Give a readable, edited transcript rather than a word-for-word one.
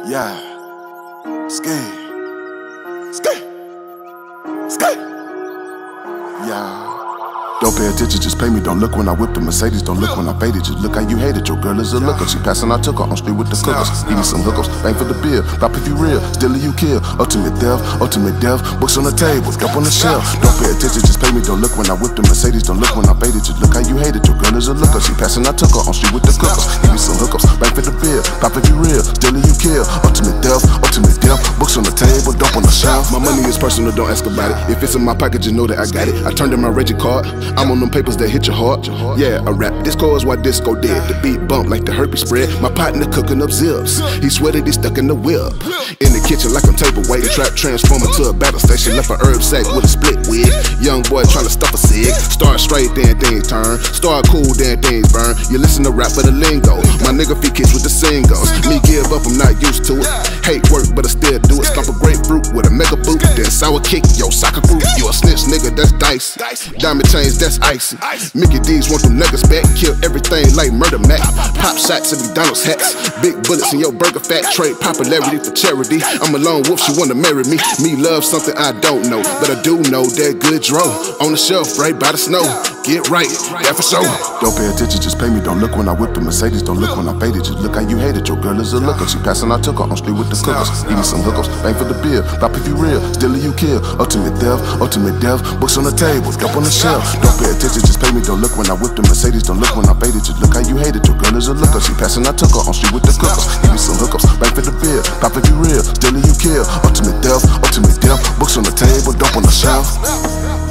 Yeah. Skate. Skate. Skate. Yeah. Don't pay attention, just pay me. Don't look when I whip the Mercedes. Don't look when I fade it. Just look how you hate it. Your girl is a looker. She passing, I took her on street with the cookers. Give me some hookups, bang for the bill. Pop if you real, still you kill. Ultimate death, books on the table, up on the shelf. Don't pay attention, just pay me. Don't look when I whip the Mercedes. Don't look when I fade it. Just look how you hate it. Your girl is a looker. She passing, I took her on street with the cookers. Give me some hookups, bang for the bill. Pop if you real, still you kill. Ultimate death, books on the table, dump on the shelf. My money is personal, don't ask about it. If it's in my pocket, just know that I got it. I turned in my Reggie card. I'm on them papers that hit your heart. Yeah, I rap disco is why disco dead. The beat bump like the herpes spread. My partner cooking up zips. He sweated, he stuck in the whip. In the kitchen like I'm tableweight. Trap transformer to a battle station. Left a herb sack with a split wig. Young boy trying to stuff a cig. Start straight, then things turn. Start cool, then things burn. You listen to rap for the lingo. My nigga feet kids with the singles. Me give up, I'm not used to it. Hate work, but I still do it. Stomp a grapefruit with a mega boot. Then sour kick, yo, soccer group. You a snitch, nigga, that's dicey. Diamond chains, that's icy. Mickey D's want them niggas back. Kill everything like Murder Mac. Pop shots in McDonald's hats. Big bullets in your burger fat. Trade popularity for charity. I'm a lone wolf, she wanna marry me. Me love something I don't know, but I do know that good dro. On the shelf, right by the snow. Get right, that for sure. Don't pay attention, just pay me. Don't look when I whip the Mercedes. Don't look when I fade it. Just look how you hate it. Your girl is a looker. She passing, I took her on street with the cookers. Give me some hookups, bang for the bill. Pop if you real, still you kill. Ultimate death, books on the table, up on the shelf. Don't pay attention, just pay me. Don't look when I whip the Mercedes. Don't look when I fade it. Just look how you hate it. Your girl is a looker. She passing, I took her on street with the cookers. Give me some hookups, bang for the bill. Pop if you real, still you kill. Ultimate death, books on the table, dump on the shelf.